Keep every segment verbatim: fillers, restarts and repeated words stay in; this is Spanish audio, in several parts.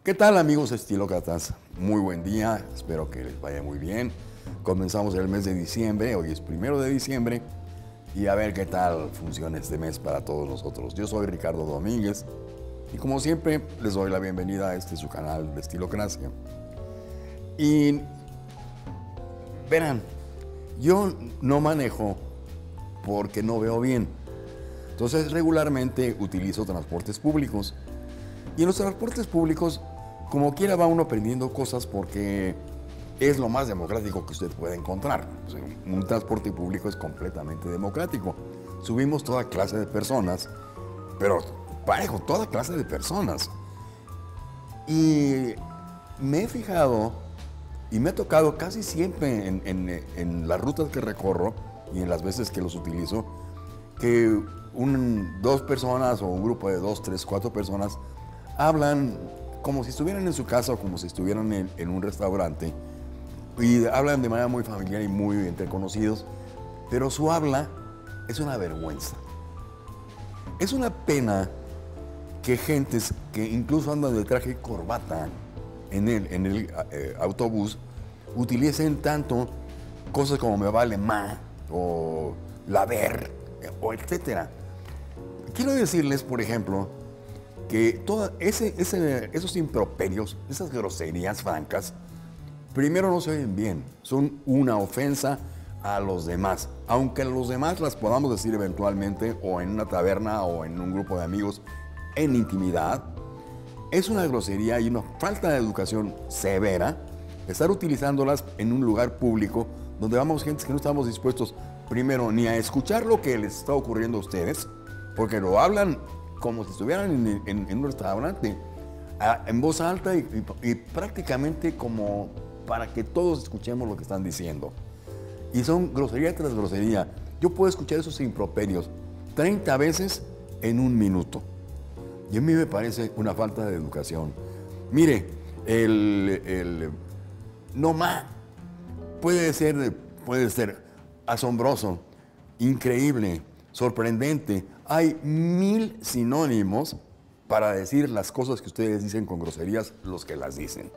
¿Qué tal, amigos estilócratas? Muy buen día, espero que les vaya muy bien. Comenzamos el mes de diciembre, hoy es primero de diciembre, y a ver qué tal funciona este mes para todos nosotros. Yo soy Ricardo Domínguez, y como siempre, les doy la bienvenida a este su canal de Estilocracia. Y verán, yo no manejo porque no veo bien. Entonces, regularmente utilizo transportes públicos. Y en los transportes públicos, como quiera, va uno aprendiendo cosas porque es lo más democrático que usted puede encontrar. O sea, un transporte público es completamente democrático. Subimos toda clase de personas, pero parejo, toda clase de personas. Y me he fijado y me ha tocado casi siempre en, en, en las rutas que recorro y en las veces que los utilizo, que un, dos personas o un grupo de dos, tres, cuatro personas hablan como si estuvieran en su casa o como si estuvieran en, en un restaurante, y hablan de manera muy familiar y muy entre conocidos, pero su habla es una vergüenza. Es una pena que gentes que incluso andan de traje y corbata en el, en el eh, autobús utilicen tanto cosas como me vale ma o la ver o etcétera. Quiero decirles, por ejemplo, que toda ese, ese, esos improperios, esas groserías francas, primero no se oyen bien, son una ofensa a los demás. Aunque los demás las podamos decir eventualmente o en una taberna o en un grupo de amigos en intimidad, es una grosería y una falta de educación severa estar utilizándolas en un lugar público donde vamos gente que no estamos dispuestos primero ni a escuchar lo que les está ocurriendo a ustedes, porque lo hablan como si estuvieran en, en, en un restaurante, a, en voz alta y, y, y prácticamente como para que todos escuchemos lo que están diciendo. Y son grosería tras grosería. Yo puedo escuchar esos improperios treinta veces en un minuto. Y a mí me parece una falta de educación. Mire, el, el no más puede ser, puede ser asombroso, increíble, sorprendente. Hay mil sinónimos para decir las cosas que ustedes dicen con groserías, los que las dicen.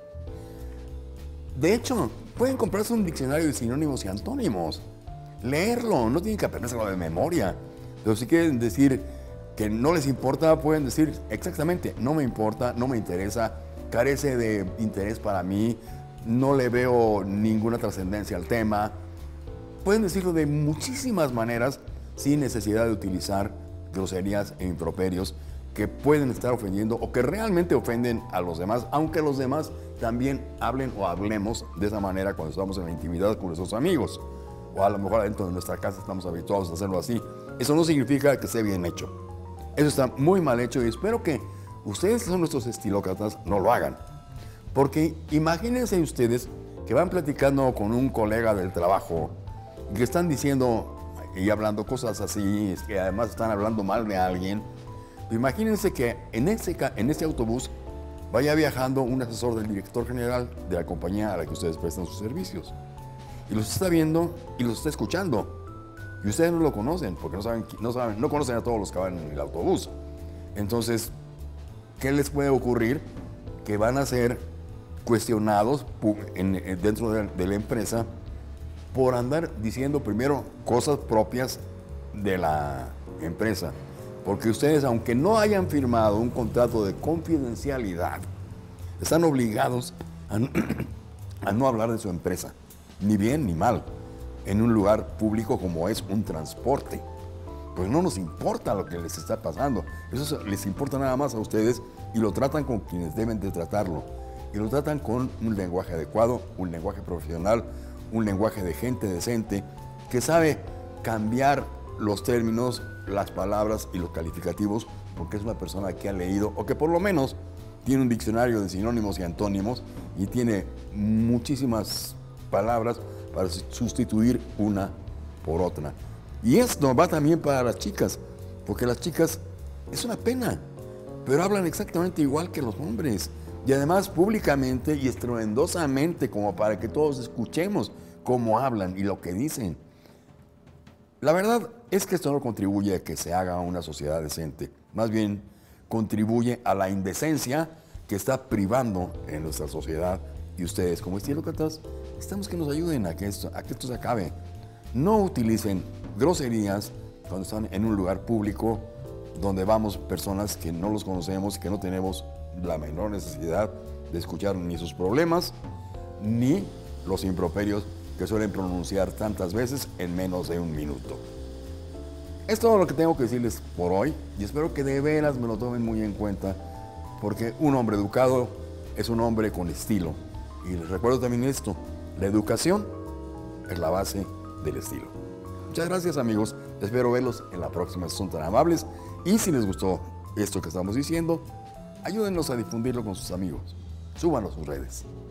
De hecho, pueden comprarse un diccionario de sinónimos y antónimos, leerlo, no tienen que aprendérselo de memoria. Pero si quieren decir que no les importa, pueden decir exactamente, no me importa, no me interesa, carece de interés para mí, no le veo ninguna trascendencia al tema. Pueden decirlo de muchísimas maneras sin necesidad de utilizar groserías e improperios que pueden estar ofendiendo o que realmente ofenden a los demás, aunque los demás también hablen o hablemos de esa manera cuando estamos en la intimidad con nuestros amigos, o a lo mejor dentro de nuestra casa estamos habituados a hacerlo así. Eso no significa que esté bien hecho. Eso está muy mal hecho y espero que ustedes, que son nuestros estilócratas, no lo hagan. Porque imagínense ustedes que van platicando con un colega del trabajo y que están diciendo y hablando cosas así, que además están hablando mal de alguien. Imagínense que en ese, en ese autobús vaya viajando un asesor del director general de la compañía a la que ustedes prestan sus servicios. Y los está viendo y los está escuchando. Y ustedes no lo conocen, porque no saben, no saben, no conocen a todos los que van en el autobús. Entonces, ¿qué les puede ocurrir? Que van a ser cuestionados en, en, dentro de, de la empresa por andar diciendo primero cosas propias de la empresa. Porque ustedes, aunque no hayan firmado un contrato de confidencialidad, están obligados a no, a no hablar de su empresa, ni bien ni mal, en un lugar público como es un transporte. Pues no nos importa lo que les está pasando, eso les importa nada más a ustedes y lo tratan con quienes deben de tratarlo. Y lo tratan con un lenguaje adecuado, un lenguaje profesional, un lenguaje de gente decente que sabe cambiar los términos, las palabras y los calificativos porque es una persona que ha leído o que por lo menos tiene un diccionario de sinónimos y antónimos y tiene muchísimas palabras para sustituir una por otra. Y esto va también para las chicas, porque las chicas es una pena, pero hablan exactamente igual que los hombres. Y además públicamente y estruendosamente, como para que todos escuchemos cómo hablan y lo que dicen. La verdad es que esto no contribuye a que se haga una sociedad decente. Más bien, contribuye a la indecencia que está privando en nuestra sociedad, y ustedes como estilócratas estamos que nos ayuden a que esto, a que esto se acabe. No utilicen groserías cuando están en un lugar público donde vamos personas que no los conocemos, que no tenemos la menor necesidad de escuchar ni sus problemas, ni los improperios que suelen pronunciar tantas veces en menos de un minuto. Es todo lo que tengo que decirles por hoy y espero que de veras me lo tomen muy en cuenta, porque un hombre educado es un hombre con estilo. Y les recuerdo también esto, la educación es la base del estilo. Muchas gracias, amigos, espero verlos en la próxima, son tan amables, y si les gustó esto que estamos diciendo, ayúdennos a difundirlo con sus amigos, súbanlo a sus redes.